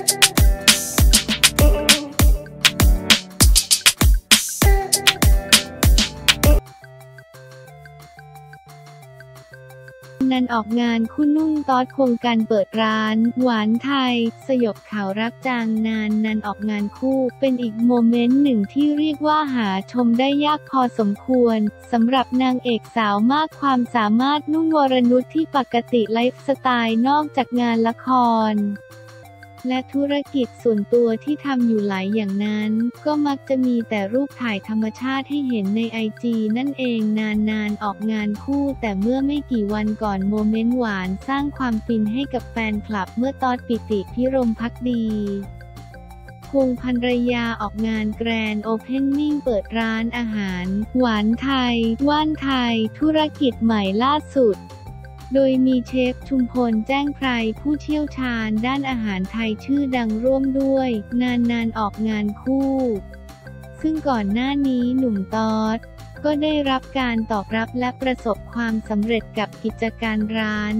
นันออกงานคู่นุ่งต๊อดควงกันเปิดร้านหวานไทยสยบข่าวรักจางนานนันออกงานคู่เป็นอีกโมเมนต์หนึ่งที่เรียกว่าหาชมได้ยากพอสมควรสำหรับนางเอกสาวมากความสามารถนุ่นวรนุชที่ปกติไลฟ์สไตล์นอกจากงานละครและธุรกิจส่วนตัวที่ทำอยู่หลายอย่างนั้นก็มักจะมีแต่รูปถ่ายธรรมชาติให้เห็นในIGนั่นเองนานๆออกงานคู่แต่เมื่อไม่กี่วันก่อนโมเมนต์หวานสร้างความฟินให้กับแฟนคลับเมื่อต๊อดปิติพิรมภักดีควงภรรยาออกงานแกรนด์โอเพนนิ่งเปิดร้านอาหารหวานไทยว่านไทยธุรกิจใหม่ล่าสุดโดยมีเชฟชุมพลแจ้งไพรผู้เชี่ยวชาญด้านอาหารไทยชื่อดังร่วมด้วยนานๆออกงานคู่ซึ่งก่อนหน้านี้หนุ่มต๊อดก็ได้รับการตอบรับและประสบความสำเร็จกับกิจการร้าน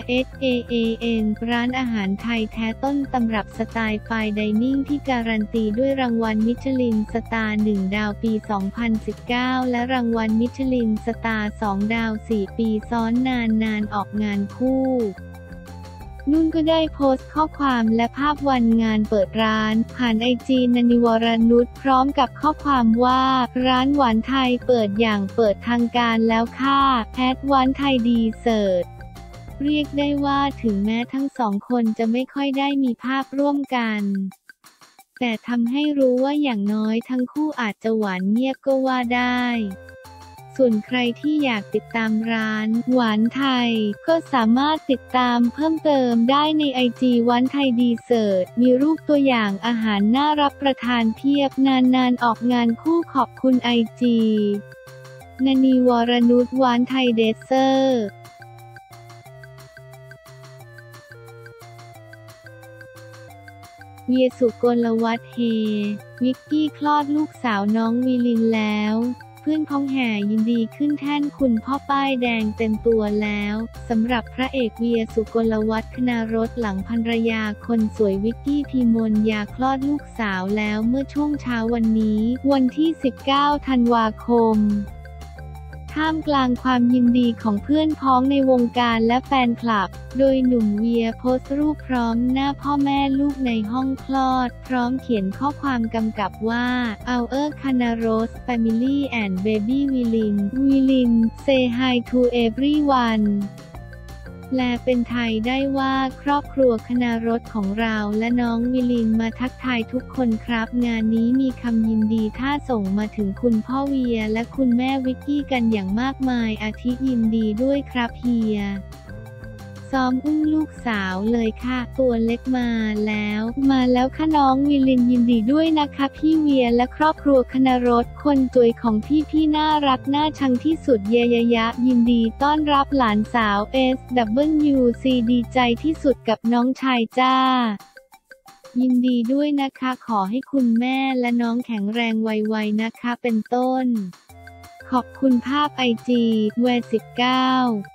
RSAAN ร้านอาหารไทยแท้ต้นตำรับสไตล์ไฟน์ไดนิ่งที่การันตีด้วยรางวัลมิชลินสตาร์ 1 ดาวปี 2019 และรางวัลมิชลินสตาร์ 2 ดาว 4 ปีซ้อนนานๆออกงานคู่นุ่นก็ได้โพสต์ข้อความและภาพวันงานเปิดร้านผ่านIG นันนิวรนุชพร้อมกับข้อความว่าร้านหวานไทยเปิดอย่างเปิดทางการแล้วค่ะหวานไทยดีเสิร์ตเรียกได้ว่าถึงแม้ทั้งสองคนจะไม่ค่อยได้มีภาพร่วมกันแต่ทำให้รู้ว่าอย่างน้อยทั้งคู่อาจจะหวานเงียบก็ว่าได้ส่วนใครที่อยากติดตามร้านหวานไทยก็สามารถติดตามเพิ่มเติมได้ในIG หวานไทยดีเสิร์ตมีรูปตัวอย่างอาหารน่ารับประทานเพียบนานๆออกงานคู่ขอบคุณIG นันนีวรนุชหวานไทยเดเซอร์เวียสุกลวัฒน์เฮวิกกี้คลอดลูกสาวน้องวีลินแล้วเพื่อนพ้องแห่ยินดีขึ้นแท่นคุณพ่อป้ายแดงเต็มตัวแล้วสำหรับพระเอกเวียสุกลวัฒน์คณารสหลังภรรยาคนสวยวิกกี้พีมนยาคลอดลูกสาวแล้วเมื่อช่วงเช้าวันนี้วันที่ 19 ธันวาคมท่ามกลางความยินดีของเพื่อนพ้องในวงการและแฟนคลับโดยหนุ่มเวียโพสต์รูปพร้อมหน้าพ่อแม่ลูกในห้องคลอดพร้อมเขียนข้อความกำกับว่า Our Canaros Family and Baby Wilin say hi to everyone แปลเป็นไทยได้ว่าครอบครัวคณารสของเราและน้องวิลินมาทักทายทุกคนครับงานนี้มีคำยินดีท่าส่งมาถึงคุณพ่อเวียและคุณแม่วิกกี้กันอย่างมากมายอาทิยินดีด้วยครับเฮียซ้อมอุ้มลูกสาวเลยค่ะตัวเล็กมาแล้วค่ะน้องวิลินยินดีด้วยนะคะพี่เวียและครอบครัวคณรสคนจวยของพี่น่ารักน่าชังที่สุดเยยะยินดีต้อนรับหลานสาว SWC ดีใจที่สุดกับน้องชายจ้ายินดีด้วยนะคะขอให้คุณแม่และน้องแข็งแรงไวๆนะคะเป็นต้นขอบคุณภาพIG แวร์19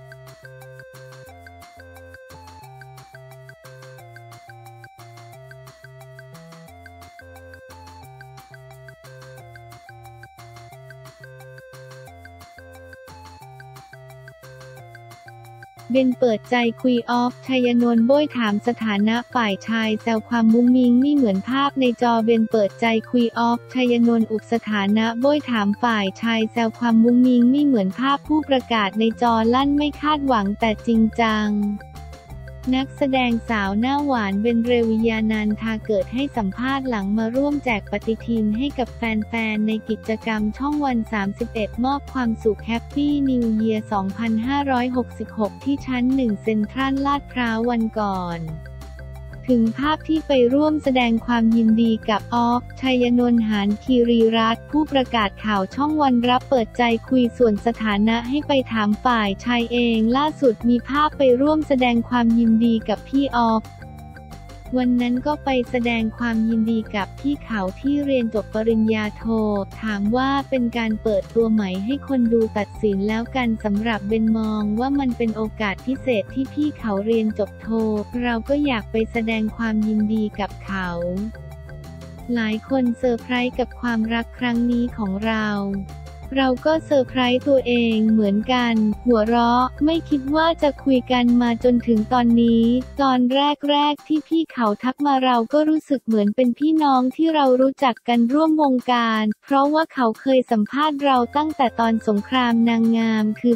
เบนเปิดใจคุยออฟชัยนนท์โบ้ยถามสถานะฝ่ายชายแซวความมุ้งมิ้งไม่เหมือนภาพในจอเบนเปิดใจคุยออฟชัยนนท์อุบสถานะโบ้ยถามฝ่ายชายแซวความมุ้งมิ้งไม่เหมือนภาพผู้ประกาศในจอลั่นไม่คาดหวังแต่จริงจังนักแสดงสาวหน้าหวานเบนเรวิยานันทาเกิดให้สัมภาษณ์หลังมาร่วมแจกปฏิทินให้กับแฟนๆในกิจกรรมช่องวัน 31 มอบความสุขแฮปปี้นิวเยียร์ 2566 ที่ชั้น 1 เซ็นทรัลลาดพร้าววันก่อนถึงภาพที่ไปร่วมแสดงความยินดีกับออฟชัยนนท์หานคีรีรัตน์ผู้ประกาศข่าวช่องวันรับเปิดใจคุยส่วนสถานะให้ไปถามฝ่ายชายเองล่าสุดมีภาพไปร่วมแสดงความยินดีกับพี่ออฟวันนั้นก็ไปแสดงความยินดีกับพี่เขาที่เรียนจบปริญญาโทถามว่าเป็นการเปิดตัวใหม่ให้คนดูตัดสินแล้วกันสำหรับเบนมองว่ามันเป็นโอกาสพิเศษที่พี่เขาเรียนจบโทเราก็อยากไปแสดงความยินดีกับเขาหลายคนเซอร์ไพรส์กับความรักครั้งนี้ของเราก็เซอร์ไพรส์ตัวเองเหมือนกันหัวเราะไม่คิดว่าจะคุยกันมาจนถึงตอนนี้ตอนแรกที่พี่เขาทักมาเราก็รู้สึกเหมือนเป็นพี่น้องที่เรารู้จักกันร่วมวงการเพราะว่าเขาเคยสัมภาษณ์เราตั้งแต่ตอนสงครามนางงามคือ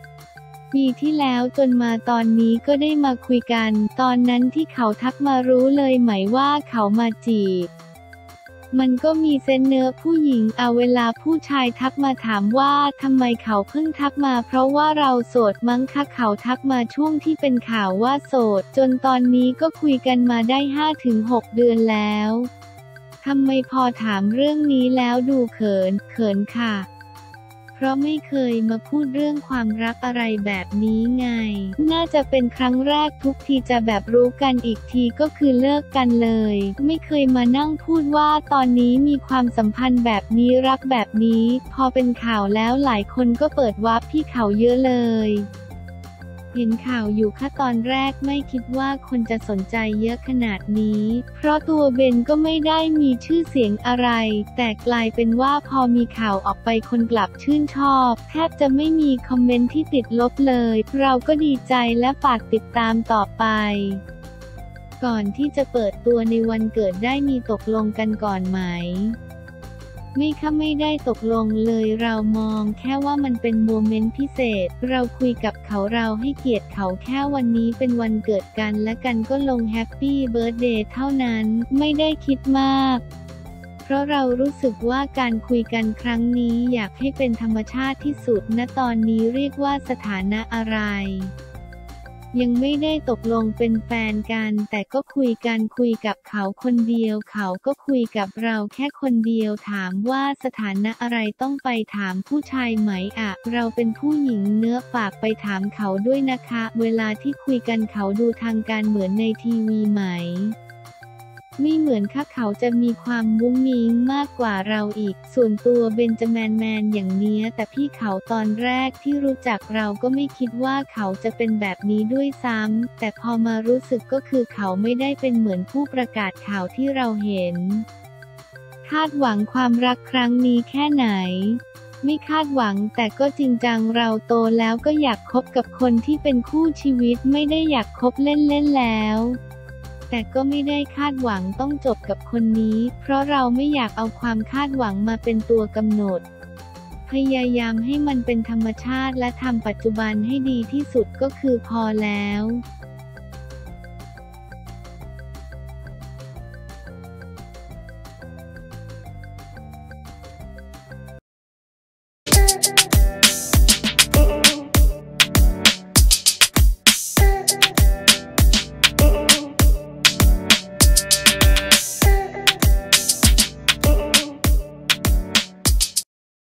10 ปีที่แล้วจนมาตอนนี้ก็ได้มาคุยกันตอนนั้นที่เขาทักมารู้เลยไหมว่าเขามาจีบมันก็มีเซนเนอร์ผู้หญิงเวลาผู้ชายทักมาถามว่าทำไมเขาเพิ่งทักมาเพราะว่าเราโสดมั้งคะเขาทักมาช่วงที่เป็นข่าวว่าโสดจนตอนนี้ก็คุยกันมาได้ 5-6 เดือนแล้วทำไมพอถามเรื่องนี้แล้วดูเขินค่ะเพราะไม่เคยมาพูดเรื่องความรักอะไรแบบนี้ไงน่าจะเป็นครั้งแรกทุกทีจะแบบรู้กันอีกทีก็คือเลิกกันเลยไม่เคยมานั่งพูดว่าตอนนี้มีความสัมพันธ์แบบนี้รักแบบนี้พอเป็นข่าวแล้วหลายคนก็เปิดวาร์ปพี่เขาเยอะเลยเห็นข่าวอยู่ค่ะตอนแรกไม่คิดว่าคนจะสนใจเยอะขนาดนี้เพราะตัวเบนก็ไม่ได้มีชื่อเสียงอะไรแต่กลายเป็นว่าพอมีข่าวออกไปคนกลับชื่นชอบแทบจะไม่มีคอมเมนต์ที่ติดลบเลยเราก็ดีใจและฝากติดตามต่อไปก่อนที่จะเปิดตัวในวันเกิดได้มีตกลงกันก่อนไหมไม่ได้ตกลงเลยเรามองแค่ว่ามันเป็นโมเมนต์พิเศษเราคุยกับเขาเราให้เกียรติเขาแค่วันนี้เป็นวันเกิดกันและกันก็ลงแฮปปี้เบิร์ธเดย์เท่านั้นไม่ได้คิดมากเพราะเรารู้สึกว่าการคุยกันครั้งนี้อยากให้เป็นธรรมชาติที่สุดณตอนนี้เรียกว่าสถานะอะไรยังไม่ได้ตกลงเป็นแฟนกันแต่ก็คุยกับเขาคนเดียวเขาก็คุยกับเราแค่คนเดียวถามว่าสถานะอะไรต้องไปถามผู้ชายไหมเราเป็นผู้หญิงเนื้อฝากไปถามเขาด้วยนะคะเวลาที่คุยกันเขาดูทางการเหมือนในทีวีไหมไม่เหมือนค่ะเขาจะมีความมุ้งมิ้งมากกว่าเราอีกส่วนตัวเบนจะแมนอย่างเนี้ยแต่พี่เขาตอนแรกที่รู้จักเราก็ไม่คิดว่าเขาจะเป็นแบบนี้ด้วยซ้ำแต่พอมารู้สึกก็คือเขาไม่ได้เป็นเหมือนผู้ประกาศข่าวที่เราเห็นคาดหวังความรักครั้งนี้แค่ไหนไม่คาดหวังแต่ก็จริงจังเราโตแล้วก็อยากคบกับคนที่เป็นคู่ชีวิตไม่ได้อยากคบเล่นแล้วแต่ก็ไม่ได้คาดหวังต้องจบกับคนนี้เพราะเราไม่อยากเอาความคาดหวังมาเป็นตัวกำหนดพยายามให้มันเป็นธรรมชาติและทำปัจจุบันให้ดีที่สุดก็คือพอแล้ว